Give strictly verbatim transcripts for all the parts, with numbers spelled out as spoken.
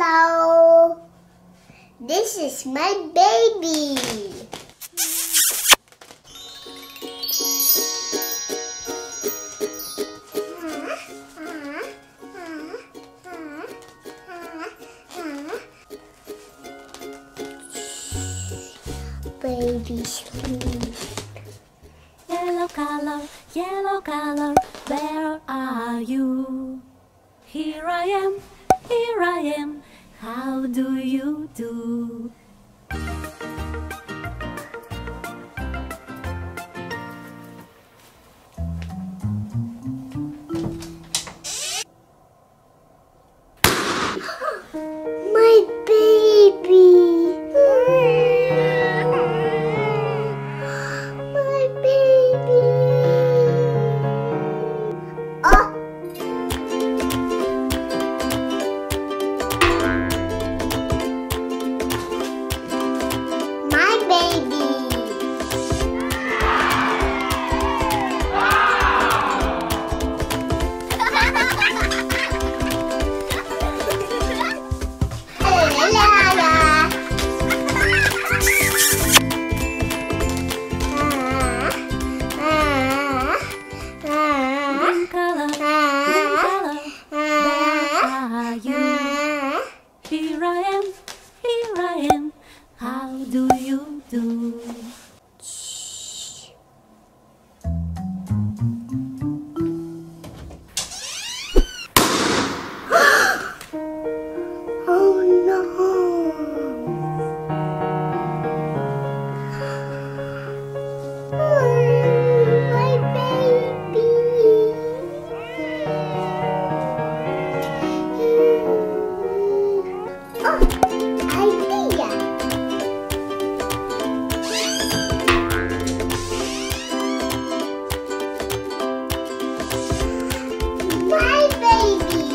Hello. This is my baby. Baby sleep. Yellow color, yellow color, where are you? Here I am, here I am, how do you do? My baby. My baby. Oh. My baby. Green color, green color, where are you? Here I am, here I am, how do you do? Oh no. My baby. Oh, idea. My baby.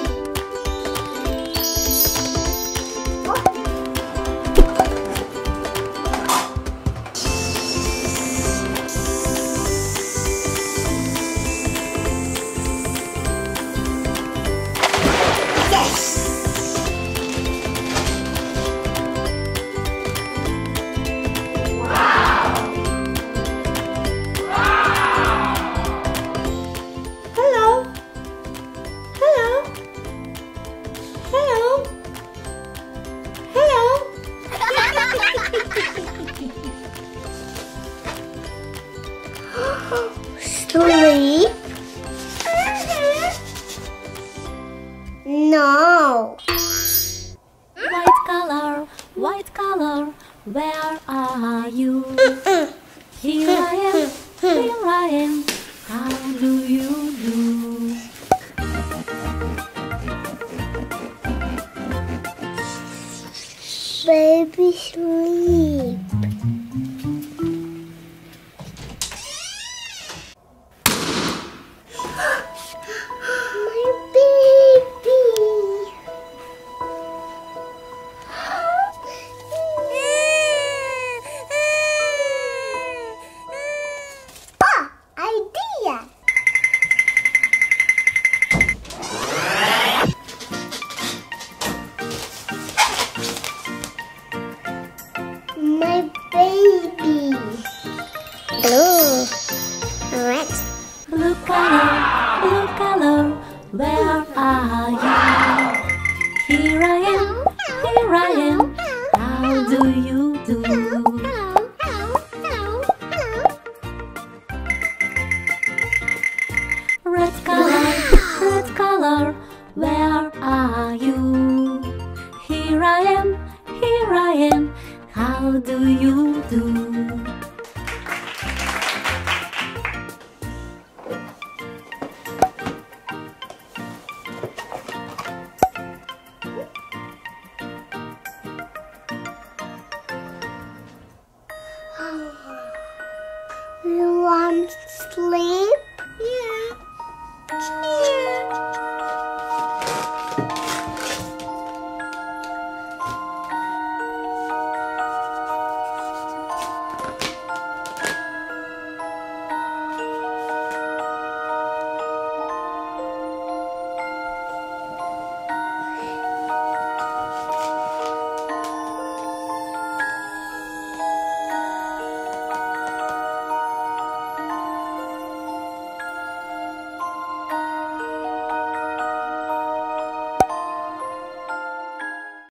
Hello. Hello. Hello. Hello. Sleep? No. White color, white color, where are you? Here I am, here I am, how do you do? Baby sleep. My baby. Oh, idea. My baby. Blue. Red. Blue color, blue color, where are you? Here I am, here I am, how do you do? Red color, red color, where are you? Here I am, here I am, how do you do?